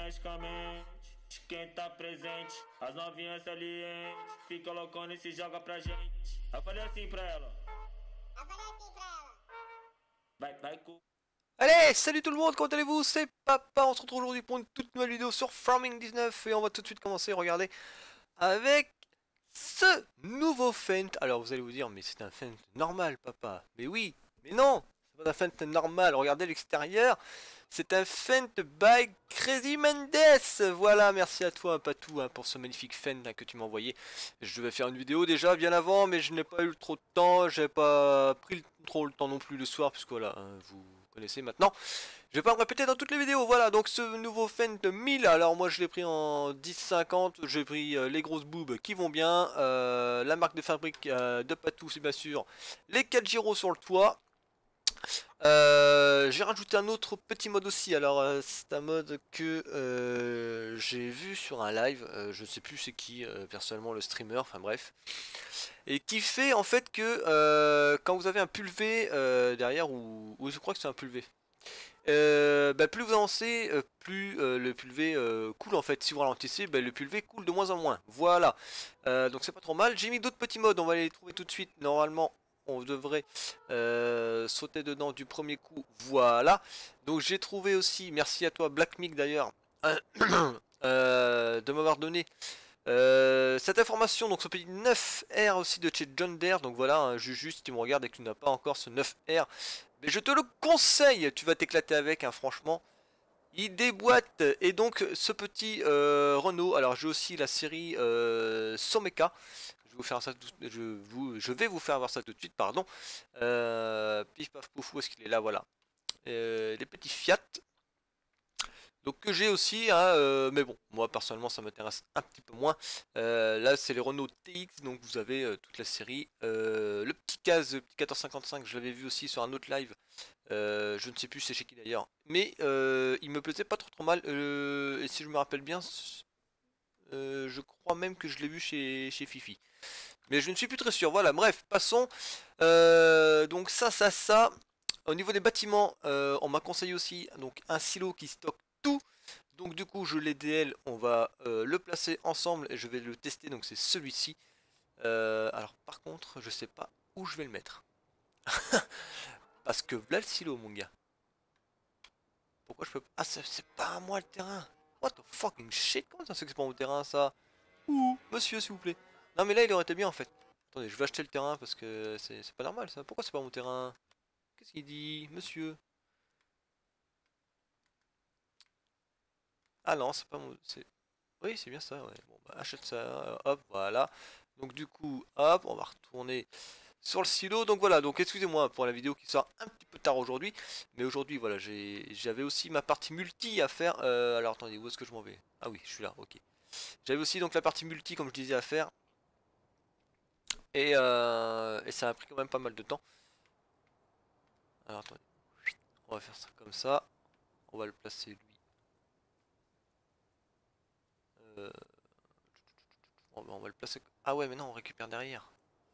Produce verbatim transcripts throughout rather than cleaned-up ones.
magicamente de quem tá presente. As novinhas salientes fica loucona e se joga pra gente. Eu falei assim pra ela. Eu falei assim pra ela. Vai, vai com. Allez, salut tout le monde, comment allez-vous? C'est Papa, on se retrouve aujourd'hui pour une toute nouvelle vidéo sur Farming dix-neuf et on va tout de suite commencer, regardez, avec ce nouveau feint. Alors vous allez vous dire, mais c'est un feint normal Papa. Mais oui, mais non, c'est pas un feint normal, regardez l'extérieur. C'est un feint by Crazy Mendes. Voilà, merci à toi Patou hein, pour ce magnifique feint hein, que tu m'as envoyé. Je devais faire une vidéo déjà bien avant, mais je n'ai pas eu trop de temps. J'ai pas pris trop le temps non plus le soir, puisque voilà, hein, vous connaissez maintenant. Je vais pas me répéter dans toutes les vidéos. Voilà, donc ce nouveau feint de mille. Alors moi je l'ai pris en dix cinquante. J'ai pris euh, les grosses boobs qui vont bien. Euh, la marque de fabrique euh, de Patou, c'est bien sûr. Les quatre gyros sur le toit. Euh, j'ai rajouté un autre petit mode aussi. Alors euh, c'est un mode que euh, j'ai vu sur un live, euh, je ne sais plus c'est qui euh, personnellement le streamer, enfin bref, et qui fait en fait que euh, quand vous avez un pulvé euh, derrière, ou, ou je crois que c'est un pulvé, euh, bah, plus vous avancez, euh, plus euh, le pulvé euh, coule en fait. Si vous ralentissez, bah, le pulvé coule de moins en moins. Voilà, euh, donc c'est pas trop mal. J'ai mis d'autres petits modes, on va les trouver tout de suite. Normalement on devrait euh, sauter dedans du premier coup. Voilà. Donc j'ai trouvé aussi, merci à toi Black Mick d'ailleurs, euh, de m'avoir donné euh, cette information. Donc ce petit neuf R aussi de chez John Deere. Donc voilà, hein, Juju, si tu me regardes et que tu n'as pas encore ce neuf R, mais je te le conseille, tu vas t'éclater avec, hein, franchement. Il déboîte. Et donc ce petit euh, Renault, alors j'ai aussi la série euh, Someka. Je vais vous faire ça tout, je, vous, je vais vous faire voir ça tout de suite, pardon. Euh, pif paf pouf, où est-ce qu'il est là, voilà. Euh, les petits Fiat. Donc que j'ai aussi, hein, euh, mais bon, moi personnellement ça m'intéresse un petit peu moins. Euh, là c'est les Renault T X, donc vous avez euh, toute la série. Euh, le petit Kaz, le petit quatorze cinquante-cinq, je l'avais vu aussi sur un autre live. Euh, je ne sais plus c'est chez qui d'ailleurs. Mais euh, il me plaisait pas trop trop mal. Euh, et si je me rappelle bien, euh, je crois même que je l'ai vu chez, chez Fifi. Mais je ne suis plus très sûr. Voilà, bref, passons. Euh, donc ça, ça, ça. Au niveau des bâtiments, euh, on m'a conseillé aussi donc un silo qui stocke tout. Donc du coup, je l'ai D L. On va euh, le placer ensemble et je vais le tester. Donc c'est celui-ci. Euh, alors par contre, je sais pas où je vais le mettre. Parce que là le silo, mon gars. Pourquoi je peux pas... Ah, c'est pas à moi le terrain. What the fucking shit. Comment ça se fait que c'est pas mon terrain ça? Ouh, monsieur s'il vous plaît. Non mais là il aurait été bien en fait. Attendez, je vais acheter le terrain parce que c'est pas normal ça. Pourquoi c'est pas mon terrain? Qu'est-ce qu'il dit, monsieur? Ah non, c'est pas mon... Oui, c'est bien ça, ouais. Bon, bah achète ça, euh, hop, voilà. Donc du coup, hop, on va retourner sur le silo. Donc voilà, donc excusez-moi pour la vidéo qui sort un petit peu tard aujourd'hui. Mais aujourd'hui, voilà, j'avais aussi ma partie multi à faire. Euh, alors attendez, où est-ce que je m'en vais? Ah oui, je suis là, ok. J'avais aussi donc la partie multi, comme je disais, à faire. Et, euh, et ça a pris quand même pas mal de temps. Alors attendez, on va faire ça comme ça. On va le placer lui. Euh, on va le placer. Ah ouais, mais non, on récupère derrière.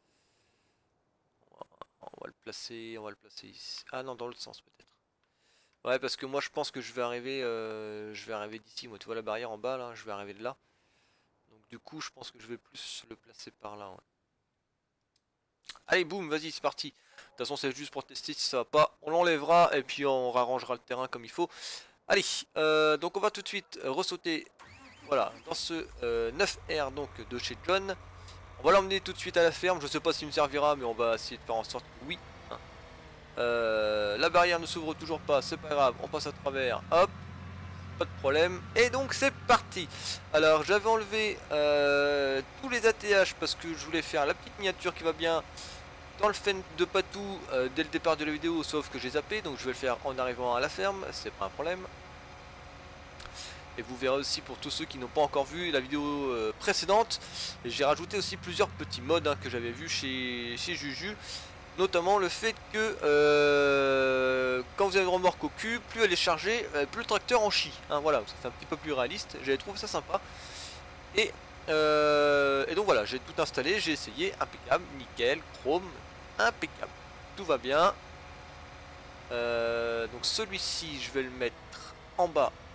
On va le placer, on va le placer ici. Ah non, dans l'autre sens peut-être. Ouais, parce que moi je pense que je vais arriver, euh, je vais arriver d'ici. Moi, tu vois la barrière en bas là, je vais arriver de là. Donc du coup, je pense que je vais plus le placer par là. Ouais. Allez, boum, vas-y, c'est parti. De toute façon, c'est juste pour tester. Si ça va pas, on l'enlèvera et puis on rarrangera le terrain comme il faut. Allez, euh, donc on va tout de suite ressauter. Voilà, dans ce euh, neuf R donc de chez John. On va l'emmener tout de suite à la ferme. Je sais pas s'il me servira, mais on va essayer de faire en sorte que oui. Hein. Euh, la barrière ne s'ouvre toujours pas, c'est pas grave, on passe à travers. Hop, pas de problème. Et donc c'est parti. Alors j'avais enlevé euh, tous les A T H parce que je voulais faire la petite miniature qui va bien dans le feint de Patou euh, dès le départ de la vidéo, sauf que j'ai zappé, donc je vais le faire en arrivant à la ferme, c'est pas un problème. Et vous verrez aussi pour tous ceux qui n'ont pas encore vu la vidéo euh, précédente, j'ai rajouté aussi plusieurs petits modes hein, que j'avais vu chez, chez Juju. Notamment le fait que euh, quand vous avez une remorque au cul, plus elle est chargée, euh, plus le tracteur en chie. Hein, voilà, ça fait un petit peu plus réaliste, j'avais trouvé ça sympa. Et, euh, et donc voilà, j'ai tout installé, j'ai essayé, impeccable, nickel, chrome, impeccable. Tout va bien. Euh, donc celui-ci, je vais le mettre en bas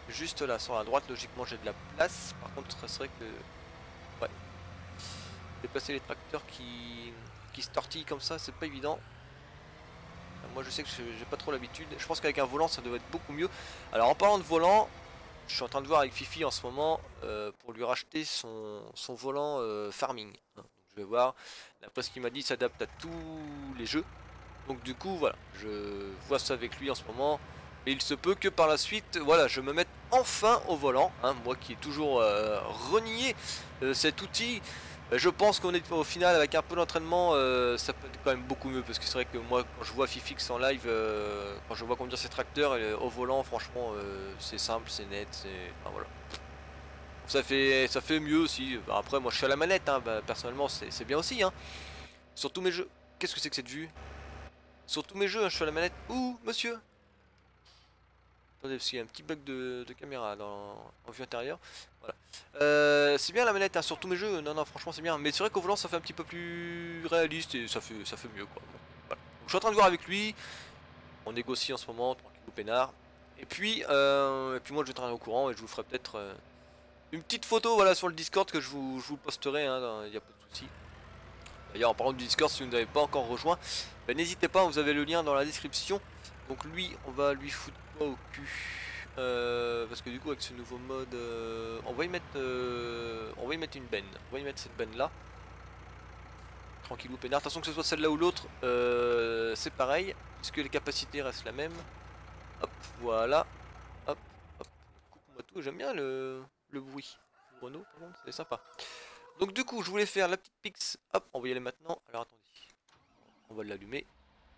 juste là sur la droite. Logiquement j'ai de la place. Par contre ce serait que ouais, déplacer les tracteurs qui qui se tortillent comme ça, c'est pas évident. Moi je sais que j'ai pas trop l'habitude. Je pense qu'avec un volant ça devrait être beaucoup mieux. Alors en parlant de volant, je suis en train de voir avec Fifi en ce moment euh, pour lui racheter son, son volant euh, farming. Donc, je vais voir. D'après ce qu'il m'a dit, il s'adapte à tous les jeux. Donc du coup voilà, je vois ça avec lui en ce moment. Et il se peut que par la suite, voilà, je me mette enfin au volant. Hein, moi qui ai toujours euh, renié euh, cet outil. Je pense qu'on est au final avec un peu d'entraînement, euh, ça peut être quand même beaucoup mieux parce que c'est vrai que moi quand je vois Fifix en live, euh, quand je vois conduire ses tracteurs et, au volant, franchement euh, c'est simple, c'est net, c'est enfin, voilà. Ça fait ça fait mieux aussi. Bah, après moi je suis à la manette, hein, bah, personnellement c'est bien aussi. Hein. Sur tous mes jeux, qu'est-ce que c'est que cette vue? Sur tous mes jeux, hein, je suis à la manette. Ouh monsieur. Attendez, parce qu'il y a un petit bug de, de caméra dans, en vue intérieure. Voilà. Euh, c'est bien la manette, hein, sur tous mes jeux. Non, non, franchement, c'est bien. Mais c'est vrai qu'au volant, ça fait un petit peu plus réaliste et ça fait, ça fait mieux, quoi. Bon, voilà. Donc, je suis en train de voir avec lui. On négocie en ce moment, tranquille au peinard. Et puis, euh, et puis moi, je vais traîner au courant et je vous ferai peut-être euh, une petite photo, voilà, sur le Discord que je vous, je vous posterai. Il hein, n'y a pas de souci. D'ailleurs, en parlant du Discord, si vous n'avez pas encore rejoint, ben, n'hésitez pas, vous avez le lien dans la description. Donc lui, on va lui foutre quoi au cul euh, parce que du coup, avec ce nouveau mode, euh, on va y mettre, euh, on va y mettre une benne. On va y mettre cette benne là. Tranquillou peinard. Attention que ce soit celle-là ou l'autre, euh, c'est pareil, puisque les capacités restent la même. Hop, voilà. Hop, hop. Coupe-moi tout. J'aime bien le, le bruit. Le Renault, par contre, c'est sympa. Donc du coup, je voulais faire la petite pix. Hop, on va y aller maintenant. Alors attendez, on va l'allumer.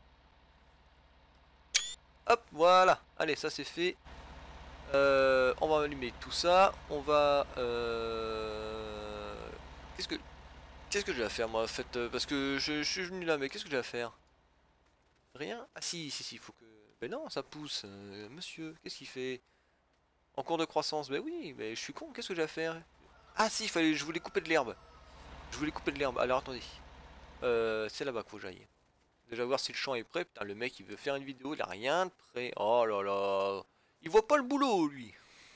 Hop, voilà. Allez, ça c'est fait. Euh, on va allumer tout ça. On va... Euh... Qu'est-ce que... Qu'est-ce que j'ai à faire moi en fait? Parce que je, je suis venu là, mais qu'est-ce que j'ai à faire? Rien? Ah si, si, si, il faut que... Ben non, ça pousse. Euh, monsieur, qu'est-ce qu'il fait? En cours de croissance? Ben oui, mais je suis con, qu'est-ce que j'ai à faire? Ah si, il fallait... je voulais couper de l'herbe. Je voulais couper de l'herbe. Alors attendez. Euh, c'est là-bas qu'il faut que j'aille. Déjà voir si le champ est prêt. Putain, le mec il veut faire une vidéo, il a rien de prêt. Oh là là. Il voit pas le boulot lui.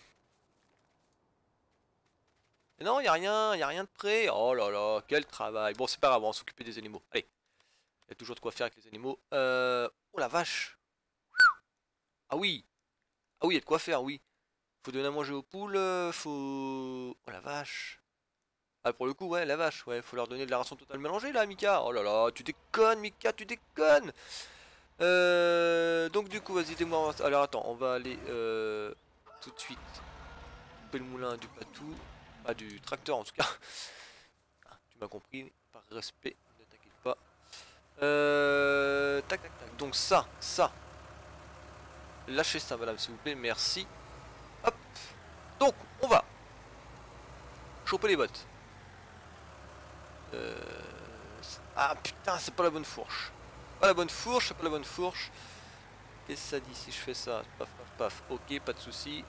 Mais non, il y a rien, il y a rien de prêt. Oh là là, quel travail. Bon, c'est pas grave, on va s'occuper des animaux. Allez. Il y a toujours de quoi faire avec les animaux. Euh... Oh la vache. Ah oui. Ah oui, il y a de quoi faire, oui. Faut donner à manger aux poules, faut... Oh la vache. Ah pour le coup, ouais, la vache, ouais, faut leur donner de la ration totale mélangée là, Mika. Oh là là, tu déconnes, Mika, tu déconnes. Euh, donc du coup, vas-y, dis-moi. Alors attends, on va aller euh, tout de suite couper le moulin du patou, pas du tracteur en tout cas. Ah, tu m'as compris, par respect, ne t'inquiète pas. Euh, tac, tac, tac. Donc ça, ça. Lâchez ça, madame, s'il vous plaît, merci. Hop. Donc, on va choper les bottes. Euh... Ah putain, c'est pas la bonne fourche. Pas la bonne fourche, c'est pas la bonne fourche. Qu'est-ce que ça dit si je fais ça? Paf, paf, paf. Ok, pas de souci.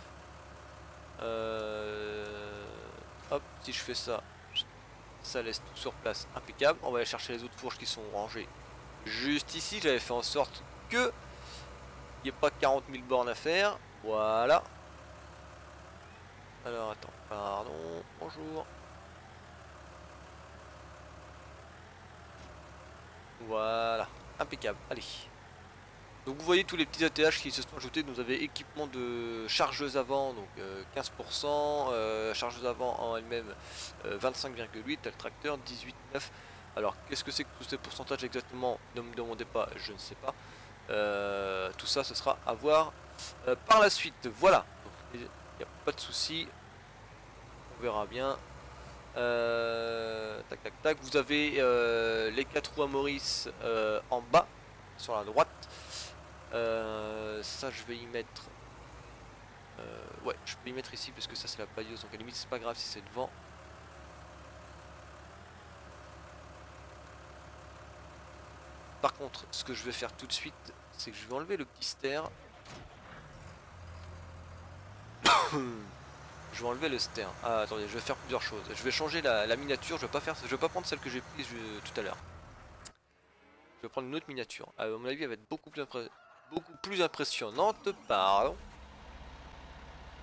Euh... Hop, si je fais ça, ça laisse tout sur place. Impeccable. On va aller chercher les autres fourches qui sont rangées juste ici. J'avais fait en sorte que il n'y ait pas quarante mille bornes à faire. Voilà. Alors attends, pardon, bonjour. Voilà, impeccable, allez. Donc vous voyez tous les petits A T H qui se sont ajoutés. Nous avons équipement de chargeuse avant, donc euh, quinze pour cent, euh, chargeuse avant en elle-même euh, vingt-cinq virgule huit, le tracteur dix-huit virgule neuf. Alors qu'est-ce que c'est que tous ces pourcentages exactement? Ne me demandez pas, je ne sais pas. Euh, tout ça ce sera à voir euh, par la suite. Voilà, il n'y a pas de souci, on verra bien. Euh, tac tac tac, vous avez euh, les quatre roues à Maurice euh, en bas sur la droite. Euh, ça je vais y mettre euh, ouais, je peux y mettre ici parce que ça c'est la pailleuse, donc à la limite c'est pas grave si c'est devant. Par contre ce que je vais faire tout de suite, c'est que je vais enlever le petit ster. Je vais enlever le ster. Ah attendez, je vais faire plusieurs choses. Je vais changer la, la miniature, je vais pas faire, je vais pas prendre celle que j'ai prise je, tout à l'heure. Je vais prendre une autre miniature. À mon avis elle va être beaucoup plus, impré beaucoup plus impressionnante, pardon.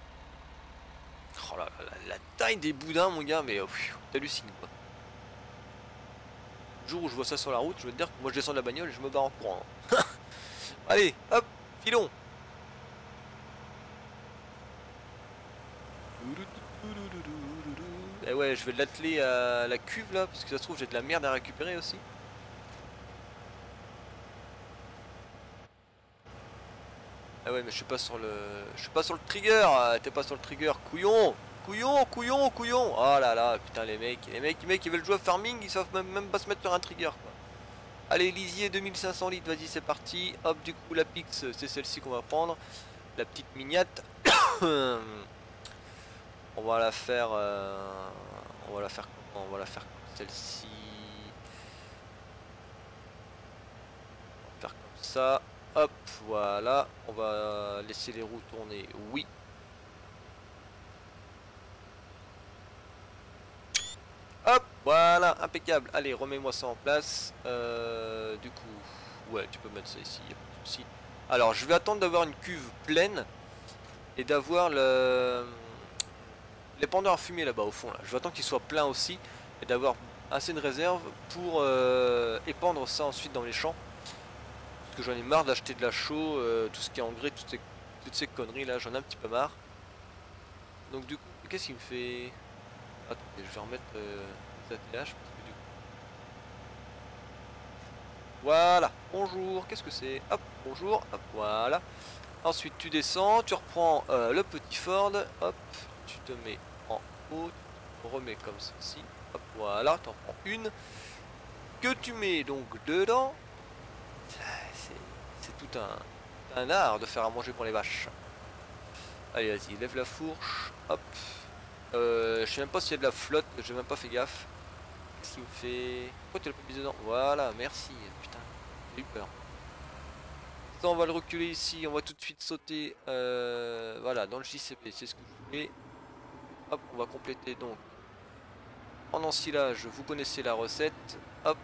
Oh là là, la taille des boudins mon gars, mais t'hallucines quoi. Le jour où je vois ça sur la route, je veux te dire que moi je descends de la bagnole et je me barre en courant. Allez, hop, filons. Et ouais, je vais l'atteler à la cuve là, parce que ça se trouve j'ai de la merde à récupérer aussi. Ah ouais, mais je suis pas sur le, je suis pas sur le trigger. T'es pas sur le trigger, couillon, couillon, couillon, couillon. Oh là là, putain les mecs, les mecs, les mecs, ils veulent jouer à farming, ils savent même, même pas se mettre sur un trigger quoi. Allez, lisier deux mille cinq cents litres, vas-y c'est parti. Hop, du coup la Pix, c'est celle-ci qu'on va prendre, la petite mignate. On va la faire, euh, on va la faire, on va la faire comme celle-ci. On va faire comme ça. Hop, voilà. On va laisser les roues tourner. Oui. Hop, voilà, impeccable. Allez, remets-moi ça en place. Euh, du coup, ouais, tu peux mettre ça ici, y a pas de souci. Alors, je vais attendre d'avoir une cuve pleine et d'avoir le l'épandeur à fumer là-bas au fond. Là. Je vais attendre qu'il soit plein aussi et d'avoir assez de réserve pour euh, épandre ça ensuite dans les champs. Parce que j'en ai marre d'acheter de la chaux, euh, tout ce qui est engrais, toutes ces, toutes ces conneries là, j'en ai un petit peu marre. Donc du coup, qu'est-ce qu'il me fait? Attendez, je vais remettre euh, les attellages. Parce que du coup... Voilà, bonjour, qu'est-ce que c'est? Hop, bonjour, hop, voilà. Ensuite tu descends, tu reprends euh, le petit Ford, hop, tu te mets en haut, tu remets comme ceci, hop, voilà, tu en prends une, que tu mets donc dedans. C'est tout un, un art de faire à manger pour les vaches. Allez, vas-y, lève la fourche, hop. Euh, je sais même pas s'il y a de la flotte, j'ai même pas fait gaffe. Qu'est-ce qu'il me fait? Pourquoi tu l'as pas mis dedans? Voilà, merci, putain, j'ai eu peur. Ça, on va le reculer ici, on va tout de suite sauter euh, voilà, dans le J C P, c'est ce que je voulais. Hop, on va compléter donc en ensilage, vous connaissez la recette. Hop.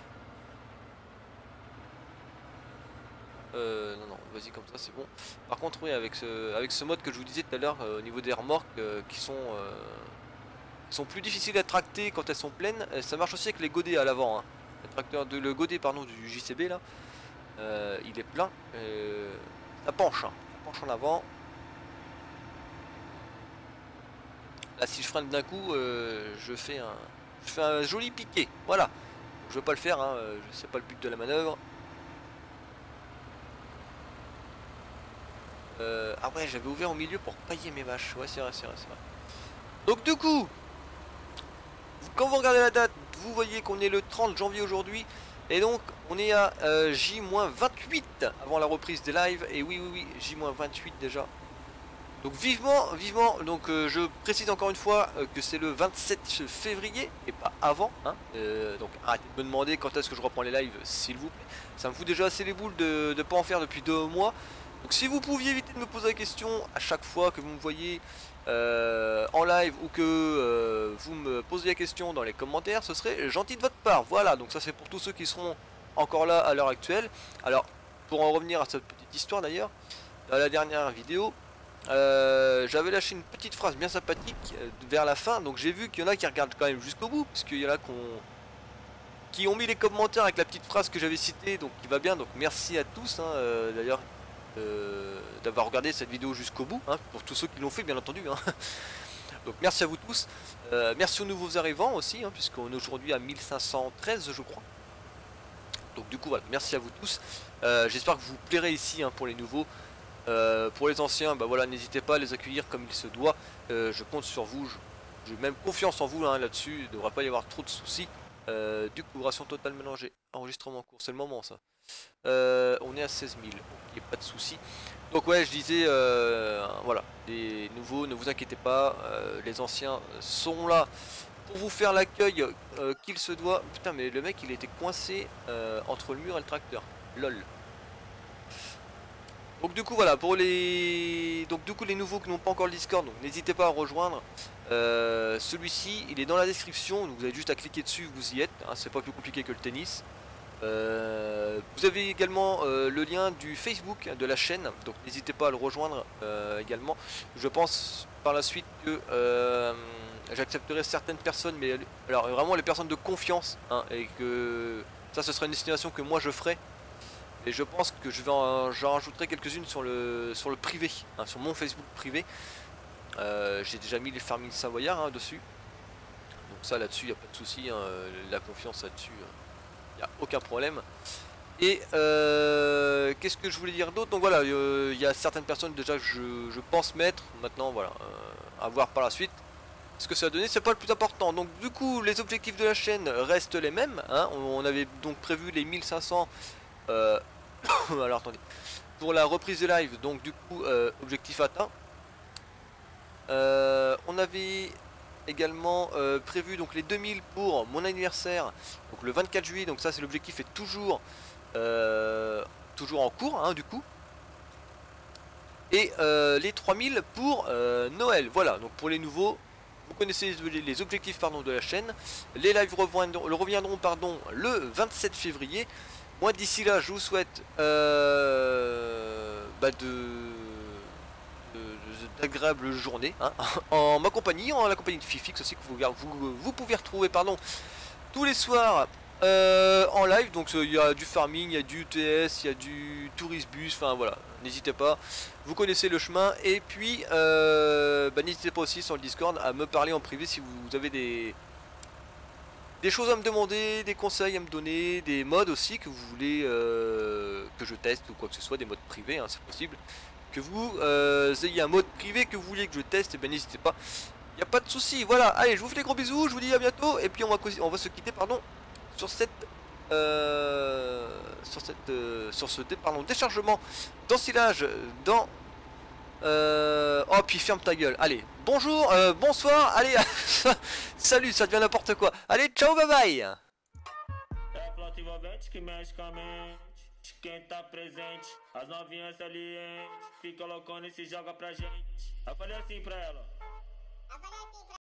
Euh, non, non, vas-y comme ça, c'est bon. Par contre, oui, avec ce, avec ce mode que je vous disais tout à l'heure, euh, au niveau des remorques euh, qui sont, euh, qui sont plus difficiles à tracter quand elles sont pleines, ça marche aussi avec les godets à l'avant. Hein. Le tracteur de le godet pardon du J C B là. Euh, il est plein, euh, ça penche, hein. Ça penche en avant. Là si je freine d'un coup, euh, je fais un, je fais un joli piqué, voilà. Je veux pas le faire, hein, c'est pas le but de la manœuvre. Euh, ah ouais, j'avais ouvert au milieu pour pailler mes vaches, ouais c'est vrai, c'est vrai, c'est vrai. Donc du coup, quand vous regardez la date, vous voyez qu'on est le trente janvier aujourd'hui. Et donc on est à euh, J vingt-huit avant la reprise des lives. Et oui oui oui J vingt-huit déjà. Donc vivement, vivement, donc euh, je précise encore une fois euh, que c'est le vingt-sept février et pas avant hein. euh, Donc arrêtez de me demander quand est-ce que je reprends les lives s'il vous plaît. Ça me fout déjà assez les boules de ne pas en faire depuis deux mois. Donc si vous pouviez éviter de me poser la question à chaque fois que vous me voyez euh, en live ou que euh, vous me posez la question dans les commentaires, ce serait gentil de votre part. Voilà, donc ça c'est pour tous ceux qui seront encore là à l'heure actuelle. Alors pour en revenir à cette petite histoire d'ailleurs, dans la dernière vidéo, euh, j'avais lâché une petite phrase bien sympathique euh, vers la fin. Donc j'ai vu qu'il y en a qui regardent quand même jusqu'au bout, parce qu'il y en a qui ont, qui ont mis les commentaires avec la petite phrase que j'avais citée, donc qui va bien. Donc merci à tous hein, euh, d'ailleurs. Euh, d'avoir regardé cette vidéo jusqu'au bout hein, pour tous ceux qui l'ont fait bien entendu hein. Donc merci à vous tous, euh, merci aux nouveaux arrivants aussi hein, puisqu'on est aujourd'hui à mille cinq cent treize je crois. Donc du coup voilà, merci à vous tous, euh, j'espère que vous vous plairez ici hein, pour les nouveaux. Euh, pour les anciens, bah voilà, n'hésitez pas à les accueillir comme il se doit, euh, je compte sur vous, j'ai même confiance en vous hein, là-dessus, il ne devrait pas y avoir trop de soucis. Euh, du coup, ration totale mélangée, enregistrement en cours, c'est le moment ça. Euh, on est à seize mille, ok, pas de soucis. Donc ouais, je disais, euh, voilà, les nouveaux, ne vous inquiétez pas, euh, les anciens sont là pour vous faire l'accueil euh, qu'il se doit. Putain, mais le mec, il était coincé euh, entre le mur et le tracteur, lol. Donc du coup voilà, pour les donc du coup les nouveaux qui n'ont pas encore le Discord, donc n'hésitez pas à rejoindre. Euh, celui-ci, il est dans la description, donc vous avez juste à cliquer dessus, vous y êtes, hein, c'est pas plus compliqué que le tennis. Euh, vous avez également euh, le lien du Facebook de la chaîne, donc n'hésitez pas à le rejoindre euh, également. Je pense par la suite que euh, j'accepterai certaines personnes, mais alors vraiment les personnes de confiance, hein, et que ça ce sera une destination que moi je ferai. Et je pense que je vais en, j'en rajouterai quelques-unes sur le sur le privé, hein, sur mon Facebook privé. Euh, J'ai déjà mis les farming savoyards hein, dessus. Donc ça là-dessus, il n'y a pas de souci, hein, la confiance là-dessus. Euh, il n'y a aucun problème. Et euh, qu'est-ce que je voulais dire d'autre? Donc voilà, il euh, y a certaines personnes déjà que je, je pense mettre. Maintenant voilà, euh, à voir par la suite ce que ça va donner, c'est pas le plus important. Donc du coup les objectifs de la chaîne restent les mêmes, hein. on, on avait donc prévu les mille cinq cents euh, alors attendez, pour la reprise de live. Donc du coup euh, objectif atteint. euh, On avait également euh, prévu donc les deux mille pour mon anniversaire, donc le vingt-quatre juillet. Donc ça c'est l'objectif est toujours euh, toujours en cours hein, du coup. Et euh, les trois mille pour euh, Noël. Voilà, donc pour les nouveaux, vous connaissez les, les objectifs pardon, de la chaîne. Les lives reviendront, le reviendront pardon, le vingt-sept février. Moi d'ici là je vous souhaite euh, bah de d'agréables journées hein, en ma compagnie, en la compagnie de Fifix aussi, que vous, vous, vous pouvez retrouver pardon, tous les soirs euh, en live. Donc il y a du farming, il y a du U T S, il y a du tourist bus, enfin voilà, n'hésitez pas, vous connaissez le chemin. Et puis euh, bah, n'hésitez pas aussi sur le Discord à me parler en privé si vous avez des des choses à me demander, des conseils à me donner, des modes aussi que vous voulez euh, que je teste ou quoi que ce soit, des modes privés hein, c'est possible. Que vous euh, ayez un mode privé que vous voulez que je teste, et ben n'hésitez pas, il n'y a pas de souci. Voilà, allez, je vous fais des gros bisous, je vous dis à bientôt, et puis on va, on va se quitter pardon sur cette euh, sur cette euh, sur ce pardon, déchargement d'ensilage dans euh, oh puis ferme ta gueule. Allez, bonjour, euh, bonsoir, allez, salut, ça devient n'importe quoi. Allez, ciao, bye bye. É flauta envolvente que mexe com a mente de quem tá presente. As novinhas salientes fica loucona e se joga pra gente. Eu falei assim pra ela.